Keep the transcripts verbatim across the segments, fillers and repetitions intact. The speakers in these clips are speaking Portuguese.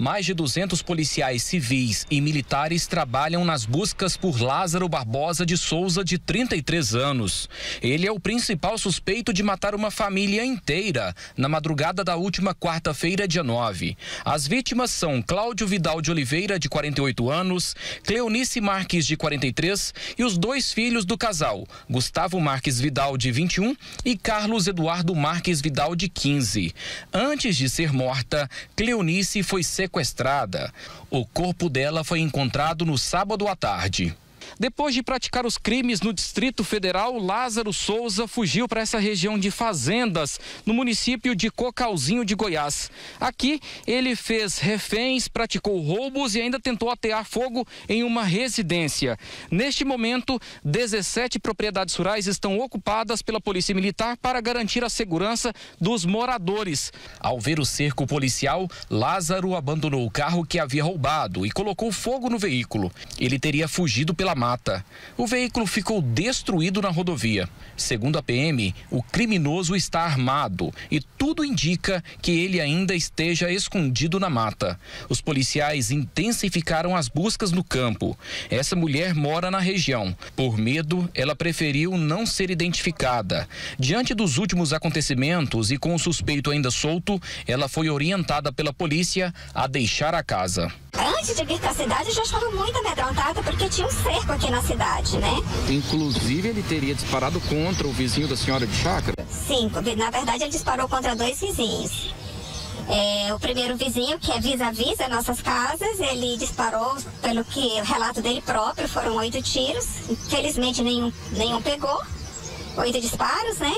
Mais de duzentos policiais civis e militares trabalham nas buscas por Lázaro Barbosa de Souza, de trinta e três anos. Ele é o principal suspeito de matar uma família inteira na madrugada da última quarta-feira, dia nove. As vítimas são Cláudio Vidal de Oliveira, de quarenta e oito anos, Cleonice Marques, de quarenta e três, e os dois filhos do casal, Gustavo Marques Vidal, de vinte e um, e Carlos Eduardo Marques Vidal, de quinze. Antes de ser morta, Cleonice foi sequestrada. O corpo dela foi encontrado no sábado à tarde. Depois de praticar os crimes no Distrito Federal, Lázaro Souza fugiu para essa região de fazendas, no município de Cocalzinho de Goiás. Aqui, ele fez reféns, praticou roubos e ainda tentou atear fogo em uma residência. Neste momento, dezessete propriedades rurais estão ocupadas pela Polícia Militar para garantir a segurança dos moradores. Ao ver o cerco policial, Lázaro abandonou o carro que havia roubado e colocou fogo no veículo. Ele teria fugido pela mata. O veículo ficou destruído na rodovia. Segundo a P M, o criminoso está armado e tudo indica que ele ainda esteja escondido na mata. Os policiais intensificaram as buscas no campo. Essa mulher mora na região. Por medo, ela preferiu não ser identificada. Diante dos últimos acontecimentos e com o suspeito ainda solto, ela foi orientada pela polícia a deixar a casa. Antes de vir para a cidade, eu já estava muito amedrontada porque tinha um cerco aqui na cidade, né? Inclusive, ele teria disparado contra o vizinho da senhora de chácara? Sim, na verdade, ele disparou contra dois vizinhos. É, o primeiro vizinho, que é vis-a-vis das nossas casas, ele disparou, pelo que o relato dele próprio, foram oito tiros. Infelizmente, nenhum, nenhum pegou. Oito disparos, né?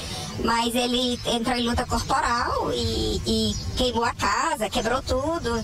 Mas ele entrou em luta corporal e, e queimou a casa, quebrou tudo.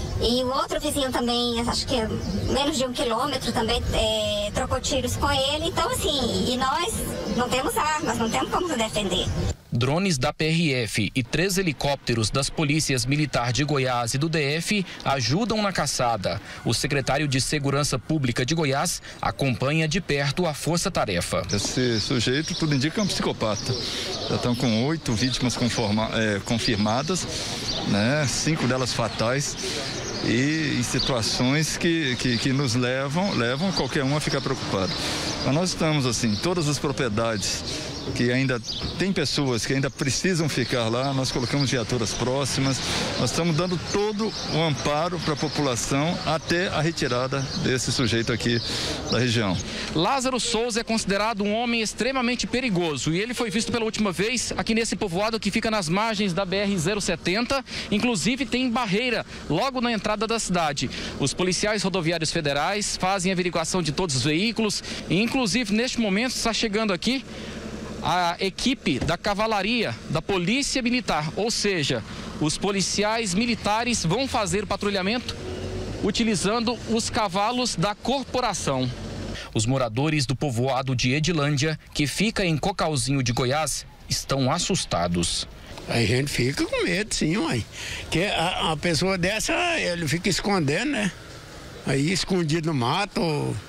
E o outro vizinho também, acho que menos de um quilômetro, também é, trocou tiros com ele. Então, assim, e nós não temos armas, não temos como nos defender. Drones da P R F e três helicópteros das polícias militar de Goiás e do D F ajudam na caçada. O secretário de Segurança Pública de Goiás acompanha de perto a força-tarefa. Esse sujeito, tudo indica, é um psicopata. Já estão com oito vítimas conforma, é, confirmadas, né? Cinco delas fatais. E em situações que, que, que nos levam, levam qualquer um a ficar preocupado. Mas nós estamos assim, todas as propriedades que ainda tem pessoas que ainda precisam ficar lá, nós colocamos viaturas próximas, nós estamos dando todo o amparo para a população até a retirada desse sujeito aqui da região. Lázaro Souza é considerado um homem extremamente perigoso e ele foi visto pela última vez aqui nesse povoado que fica nas margens da B R zero setenta, inclusive tem barreira logo na entrada da cidade. Os policiais rodoviários federais fazem averiguação de todos os veículos e inclusive neste momento está chegando aqui a equipe da cavalaria da Polícia Militar, ou seja, os policiais militares vão fazer o patrulhamento utilizando os cavalos da corporação. Os moradores do povoado de Edilândia, que fica em Cocalzinho de Goiás, estão assustados. A gente fica com medo, sim, mãe. Que a, a pessoa dessa, ele fica escondendo, né? Aí escondido no mato.